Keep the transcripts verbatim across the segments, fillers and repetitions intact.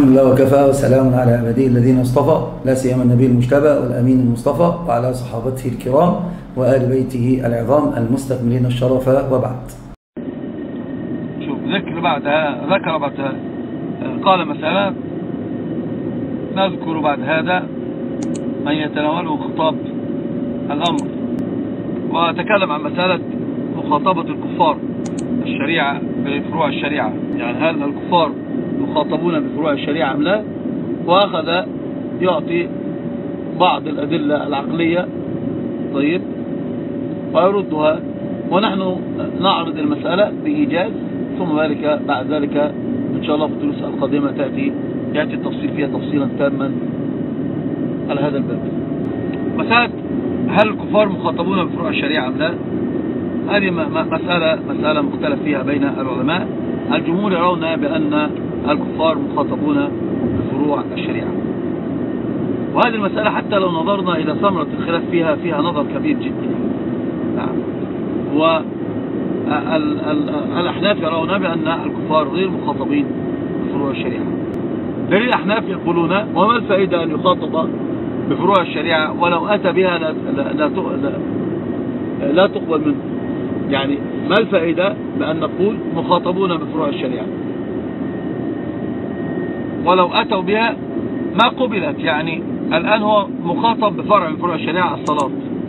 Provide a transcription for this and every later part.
الحمد لله وكفى، وسلام على عباده الذين اصطفى، لا سيما النبي المجتبى والأمين المصطفى وعلى صحابته الكرام وآل بيته العظام المستكملين الشرف، وبعد. شوف ذكر بعدها ذكر بعدها قال مسألة نذكر بعد هذا من يتناوله خطاب الأمر، وتكلم عن مسألة مخاطبة الكفار الشريعة بفروع الشريعة، يعني هل الكفار مخاطبون بفروع الشريعة أم لا، وأخذ يعطي بعض الأدلة العقلية طيب ويردها، ونحن نعرض المسألة بإيجاز، ثم ذلك بعد ذلك إن شاء الله في الدروس القادمة تأتي يأتي التفصيل فيها تفصيلا تاما على هذا الباب. مسألة هل الكفار مخاطبون بفروع الشريعة أم لا، هذه مسألة مسألة مختلف فيها بين العلماء. الجمهور يرون بأن الكفار مخاطبون بفروع الشريعة، وهذه المسألة حتى لو نظرنا إلى ثمرة الخلاف فيها فيها نظر كبير جدا. نعم. والأحناف يرون بأن الكفار غير مخاطبين بفروع الشريعة. دليل الأحناف يقولون وما الفائدة أن يخاطب بفروع الشريعة ولو أتى بها لا, لا, لا, لا, لا تقبل منه، يعني ما الفائدة بأن نقول مخاطبون بفروع الشريعة ولو أتوا بها ما قبلت؟ يعني الآن هو مخاطب بفرع من فروع الشريعة الصلاة،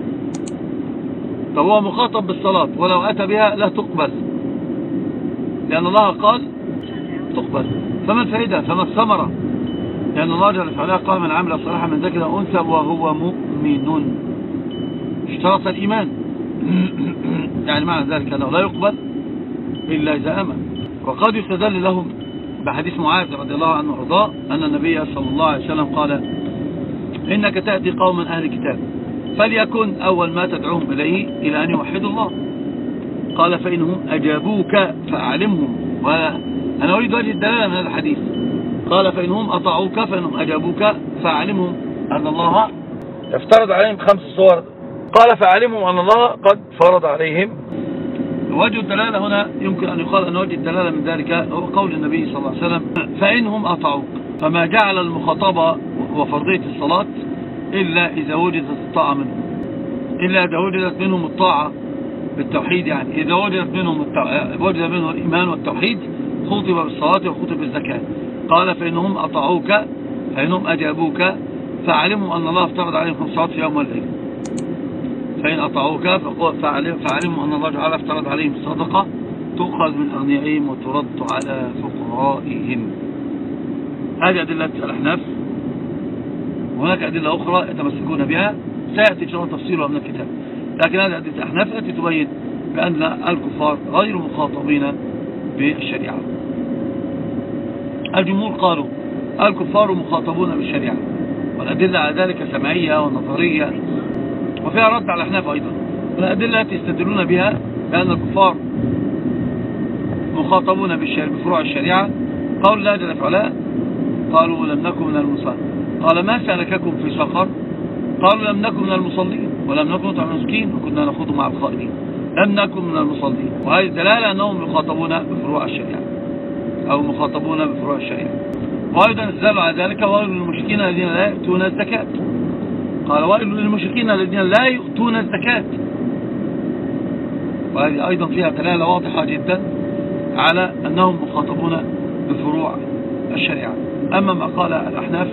فهو مخاطب بالصلاة ولو أتى بها لا تقبل، لأن الله قال تقبل، فما الفائدة؟ فما الثمرة؟ لأن الله جل وعلا قال من عمل صالحا من ذكر أو أنثى وهو مؤمن، اشترط الإيمان يعني معنى ذلك أنه لا يقبل إلا إذا آمن. وقد يستدل لهم بحديث معاذ رضي الله عنه وارضاه أن النبي صلى الله عليه وسلم قال إنك تأتي قوم أهل كتاب فليكن أول ما تدعوهم إليه إلى أن يوحدوا الله، قال فإنهم أجابوك فأعلمهم، وأنا أريد وجه الدلالة من هذا الحديث، قال فإنهم أطاعوك فإنهم أجابوك فأعلمهم أن الله يفترض عليهم خمس صور، قال فأعلمهم أن الله قد فرض عليهم. وجه الدلالة هنا يمكن أن يقال أن وجه الدلالة من ذلك هو قول النبي صلى الله عليه وسلم فإنهم أطاعوك، فما جعل المخاطبة وفرضية الصلاة إلا إذا وجدت الطاعة منهم، إلا إذا وجدت منهم الطاعة بالتوحيد، يعني إذا وجدت منهم التو... وجد منهم الإيمان والتوحيد خطب بالصلاة وخطب بالزكاة. قال فإنهم أطاعوك فإنهم أجابوك فعلموا أن الله افترض عليهم خمس صلوات في يوم والليل، فإن أطاعوك فعلموا أن الله تعالى افترض عليهم الصدقة تؤخذ من أغنيائهم وترد على فقرائهم. هذه أدلة الأحناف، وهناك أدلة أخرى يتمسكون بها سيأتي إن شاء الله تفصيلها من الكتاب، لكن هذه أدلة الأحناف التي تبين بأن الكفار غير مخاطبين بالشريعة. الجمهور قالوا الكفار مخاطبون بالشريعة، والأدلة على ذلك سمعية ونظرية، وفيها رد على الأحناف أيضا. والأدلة التي يستدلون بها بأن الكفار مخاطبون بفروع الشريعة قول الله جل وعلا قالوا لم نكن من المصلين، قال ما سلككم في سقر، قالوا لم نكن من المصلين ولم نكن نطعم المسكين وكنا نخوض مع الخائضين، لم نكن من المصلين. وهذه دلالة أنهم مخاطبون بفروع الشريعة أو مخاطبون بفروع الشريعة. وأيضا استدلوا على ذلك ويل للمشركين الذين لا يؤتون الزكاة، قال ويل للمشركين الذين لا يؤتون الزكاة، وهذه أيضا فيها دلالة واضحة جدا على أنهم مخاطبون بفروع الشريعة. أما ما قال الأحناف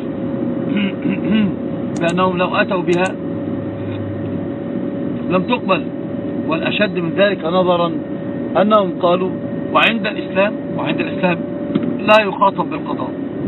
بأنهم لو أتوا بها لم تقبل، والأشد من ذلك نظرا أنهم قالوا وعند الإسلام وعند الإسلام لا يخاطب بالقضاء،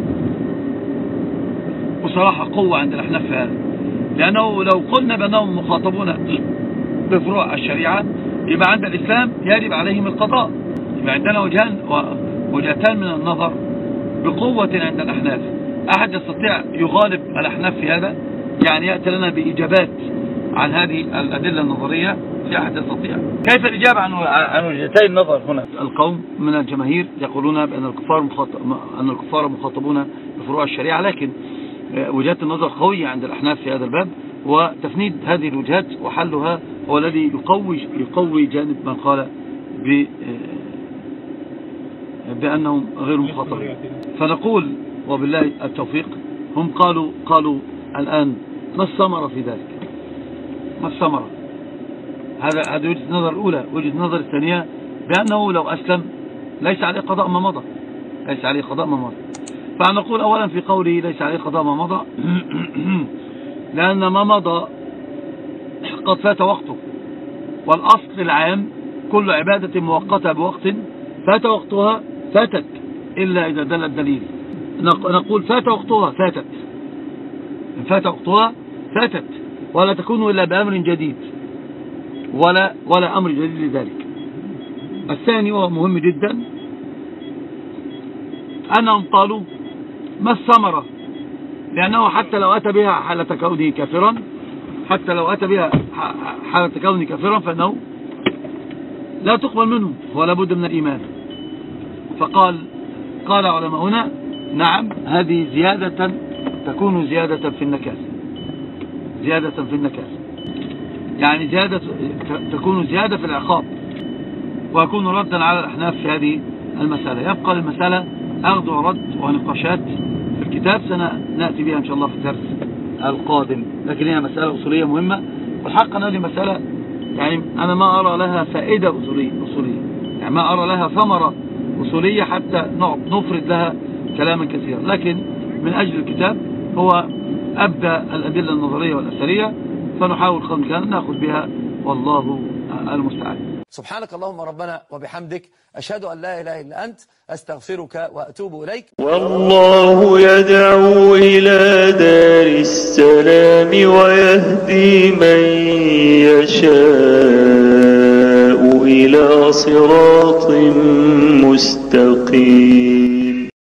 وصراحة قوة عند الأحناف في هذا، لأنه لو قلنا بأنهم مخاطبون بفروع الشريعة يبقى عند الإسلام يجب عليهم القضاء، يبقى عندنا وجهان وجهتان من النظر بقوة عند الأحناف. أحد يستطيع يغالب الأحناف في هذا، يعني يأتي لنا بإجابات عن هذه الأدلة النظرية، في أحد يستطيع. كيف الإجابة عن عن وجهتين النظر هنا؟ القوم من الجماهير يقولون بأن الكفار مخاطب أن الكفار مخاطبون بفروع الشريعة، لكن وجهات النظر قوية عند الأحناف في هذا الباب، وتفنيد هذه الوجهات وحلها هو الذي يقوي يقوي جانب من قال بأنهم غير مخاطبين. فنقول وبالله التوفيق، هم قالوا قالوا الآن ما الثمرة في ذلك؟ ما الثمرة؟ هذا هذا وجهة النظر الأولى. وجهة النظر الثانية بأنه لو أسلم ليس عليه قضاء ما مضى، ليس عليه قضاء ما مضى. فنقول أولا في قوله ليس عليه قضاء ما مضى لأن ما مضى قد فات وقته، والأصل العام كل عبادة مؤقتة بوقت فات وقتها فاتت إلا إذا دل الدليل. نقول فات وقتها فاتت، فات وقتها فاتت، ولا تكون إلا بأمر جديد ولا ولا أمر جديد لذلك. الثاني وهو مهم جدا أنهم قالوا ما الثمرة، لأنه حتى لو أتى بها حالة كونه كافرا، حتى لو أتى بها حالة كونه كافرا فإنه لا تقبل منه ولا بد من الإيمان. فقال قال علماؤنا نعم هذه زيادة تكون زيادة في النكاس، زيادة في النكاس يعني زيادة تكون زيادة في العقاب، ويكون ردا على الأحناف في هذه المسألة. يبقى المسألة أخذ ورد ونقاشات في الكتاب سنأتي بها إن شاء الله في الدرس القادم، لكن هي مسألة أصولية مهمة، والحق أن هذه مسألة يعني أنا ما أرى لها فائدة أصولية, أصولية يعني ما أرى لها ثمرة أصولية حتى نفرد لها كلاما كثيرا، لكن من أجل الكتاب هو أبدأ الأدلة النظرية والأثرية، فنحاول قدر الإمكان نأخذ بها والله المستعان. سبحانك اللهم ربنا وبحمدك، أشهد أن لا إله إلا أنت، أستغفرك وأتوب إليك. والله يدعو إلى دار السلام ويهدي من يشاء إلى صراط مستقيم.